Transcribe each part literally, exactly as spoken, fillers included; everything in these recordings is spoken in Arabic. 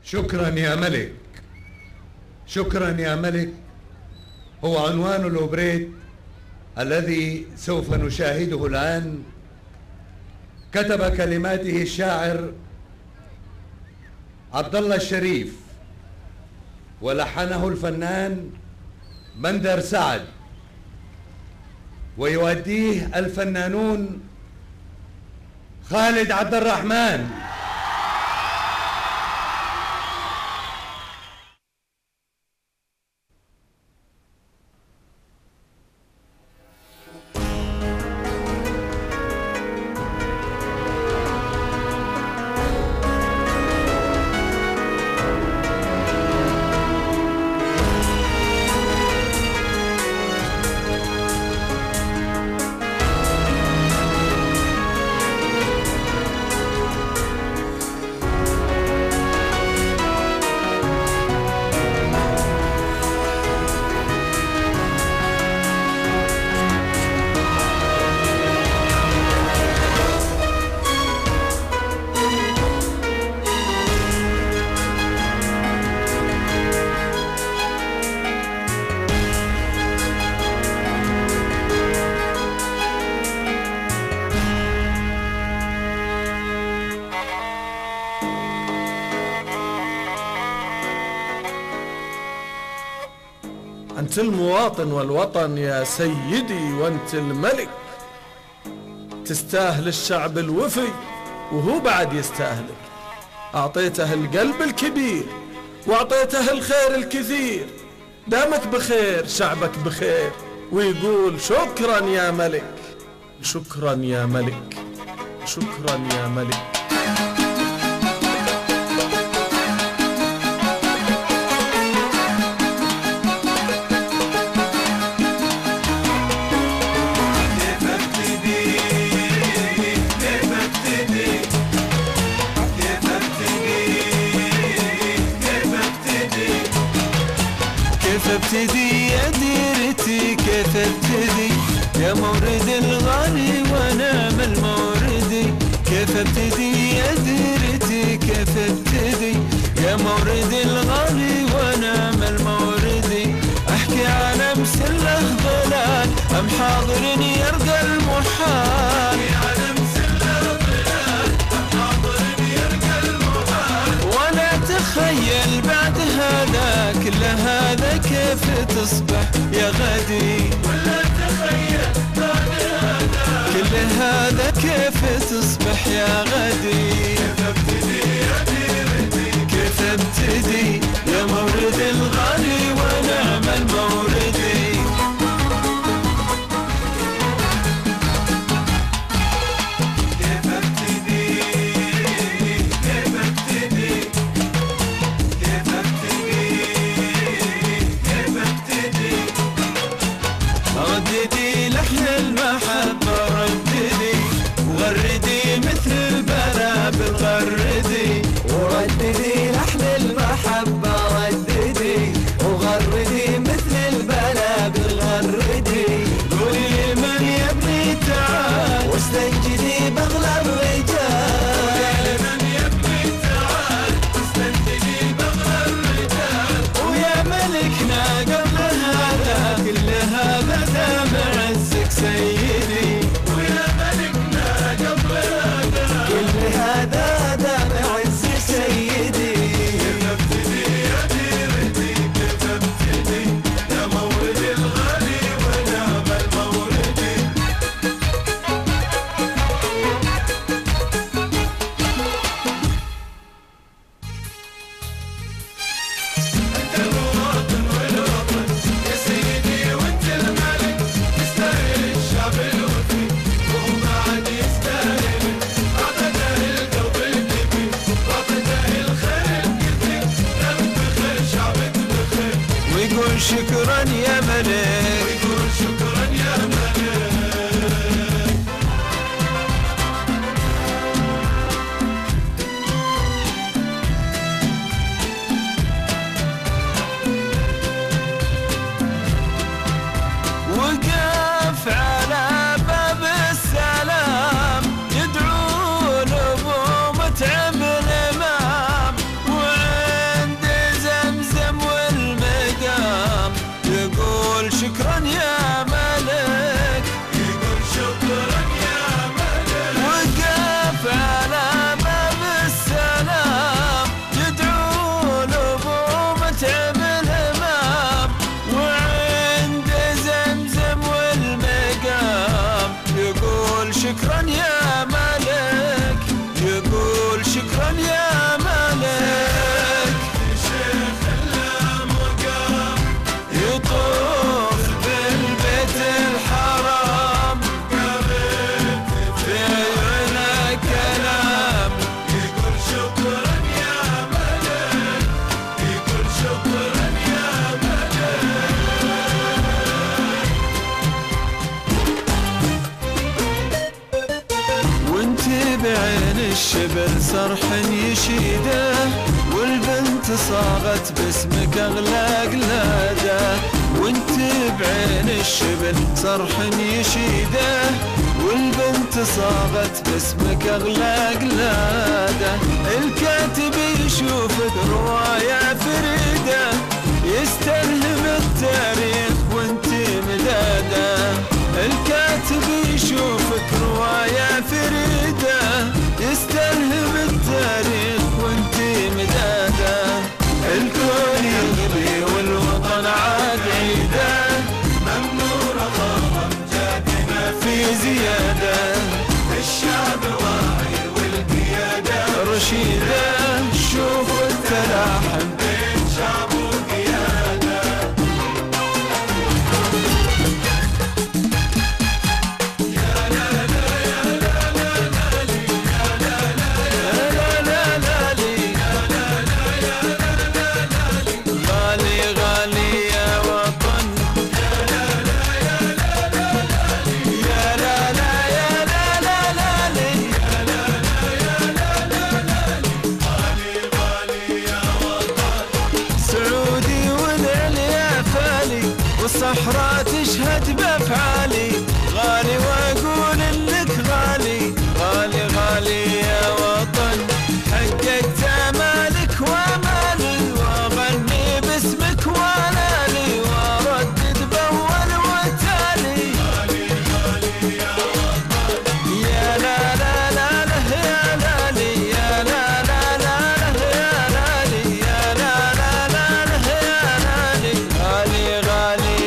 شكرا يا ملك، شكرا يا ملك هو عنوان الأوبريت الذي سوف نشاهده الآن. كتب كلماته الشاعر عبد الله الشريف، ولحنه الفنان بندر سعد، ويؤديه الفنانون خالد عبد الرحمن. أنت المواطن والوطن يا سيدي، وأنت الملك، تستاهل الشعب الوفي وهو بعد يستاهلك. أعطيته القلب الكبير وأعطيته الخير الكثير، دامك بخير شعبك بخير، ويقول شكرا يا ملك، شكرا يا ملك، شكرا يا ملك. كيف ابتدي يا ديرتي، كيف ابتدي يا مورد الغالي ونعم الموردي، كيف ابتدي يا ديرتي، كيف ابتدي يا مورد الغالي ونعم الموردي. احكي عن امس له ظلال ام حاضر يرقى المحال، تخيل بعد هذا كل هذا كيف تصبح يا غدي، ولا تخيل بعد هذا كل هذا كيف تصبح يا غدي. كيف ابتدي يا ديرتي، كيف ابتدي يا مورد الغالي ونعم الموردي. رددي لحن المحبة رددي، وغردي مثل البلابل غردي، ورددي لحن المحبة رددي، وغردي مثل البلابل غردي. قولي لمن يبني تعال واستنجدي بغلى الرجال، قولي لمن يبني تعال واستنجدي بغلى الرجال. ويا ملكنا قبل هذا كل هذا دام عزك سيدي، ويا ملكنا قبل هذا كل هذا دام عزك سيدي. كيف ابتدي يا ديرتي، كيف ابتدي يا مورد الغالي ونعم الموردي. انت المواطن والوطن يا سيدي، وانت الملك، تستاهل الشعب الوفي وهو بعد يستاهلك. اعطيته القلب الكبير واعطيته الخير الكثير، دامك بخير شعبك بخير، ويقول شكرا يا ملك، ويقول شكرا يا ملك. وقف على باب السلام يدعو لابو متعب الامام، وعين الشبل صرح يشيده، والبنت صاغت باسمك اغلى قلاده. وانت بعين الشبل صرح يشيده، والبنت صاغت باسمك اغلى قلاده. الكاتب يشوفك رواية فريدة، يستلهم التاريخ وانت مداده. الكاتب يشوفك رواية فريدة، يستلهم التاريخ وانت مداده. الكون يغلي والوطن عاد عيده، ممنون الله امجادنا في زياده. الشعب واعي والقياده رشيده، شوفوا التلاحم بين شعب وقياده. والصحراء تشهد بافعالي، غالي واقول انك غالي. غالي غالي يا وطن، حققت امالك وامالي، واغني باسمك والالي، واردد باول وتالي. غالي غالي يا وطن، يا لا لا لا لا يا لالي، يا لا لا لا لا يا لالي، يا لا لا لا لا يا لالي. غالي غالي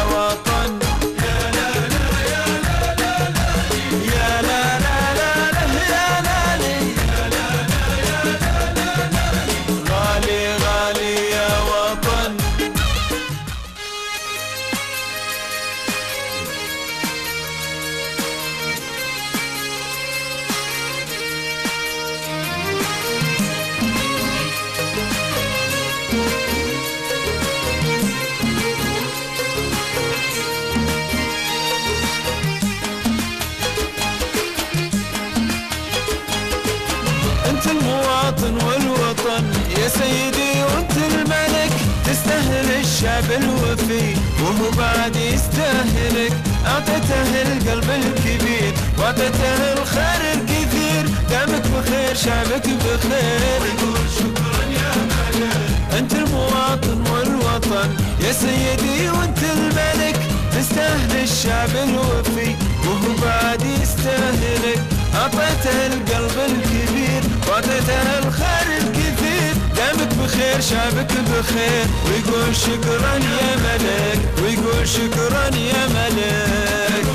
المواطن والوطن يا سيدي وانت الملك، تستاهل الشعب الوفي وهو بعد يستاهلك. اعطيته القلب الكبير واعطيته الخير الكثير، دامك بخير شعبك بخير، ويقول شكرا يا ملك. انت المواطن والوطن يا سيدي وانت الملك، تستاهل الشعب الوفي وهو بعد يستاهلك. اعطيته القلب الكبير واعطيته الخير الكثير، دامك بخير شعبك بخير، ويقول شكرا يا ملك، ويقول شكرا يا ملك.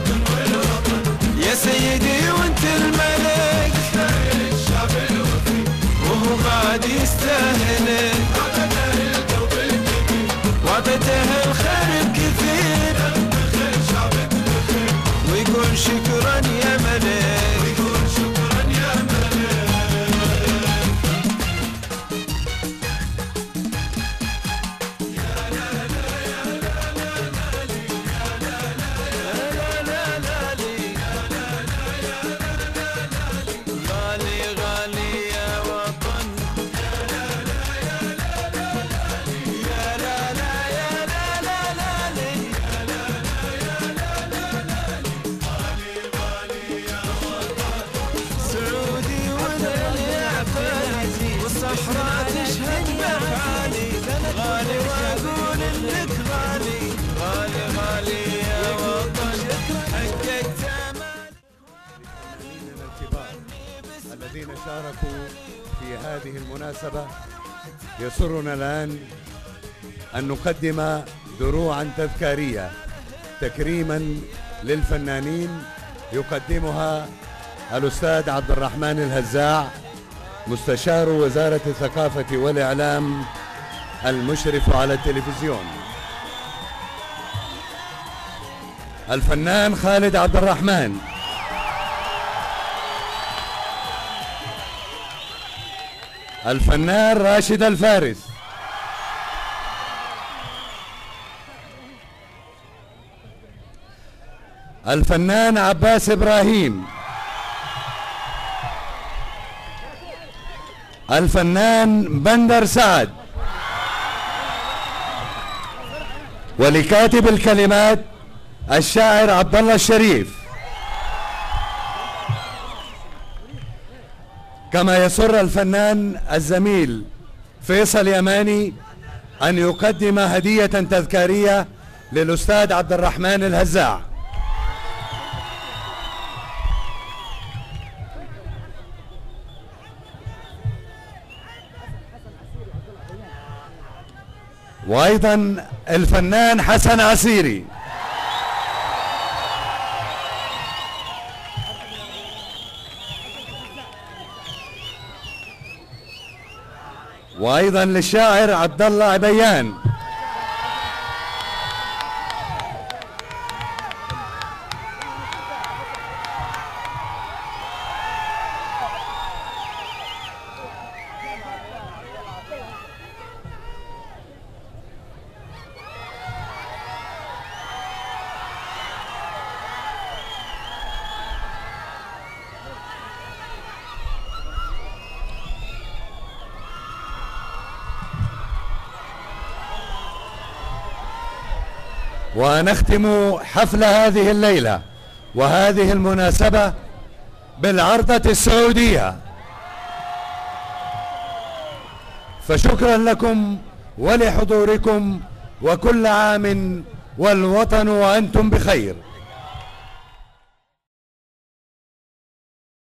يا سيدي وانت الملك، تستاهل الشعب الوفي وهو بعد يستاهلك. اعطيته القلب الكبير واعطيته الخير الكثير، دامك بخير شعبك بخير، ويقول شكرا يا ملك. الصحراء تشهد بافعالي، غالي واقول انك غالي. غالي غالي يا وطن، حققت امالك. الفنانين الكبار الذين شاركوا في هذه المناسبة، يسرنا الآن أن نقدم دروعا تذكارية تكريما للفنانين، يقدمها الأستاذ عبد الرحمن الهزاع مستشار وزارة الثقافة والإعلام المشرف على التلفزيون. الفنان خالد عبد الرحمن، الفنان راشد الفارس، الفنان عباس إبراهيم، الفنان بندر سعد، ولكاتب الكلمات الشاعر عبد الله الشريف. كما يسر الفنان الزميل فيصل يماني أن يقدم هدية تذكارية للأستاذ عبد الرحمن الهزاع. وأيضا الفنان حسن عسيري. وأيضا للشاعر عبد الله عبيان. ونختم حفل هذه الليلة وهذه المناسبة بالعرضة السعودية. فشكرا لكم ولحضوركم، وكل عام والوطن وأنتم بخير.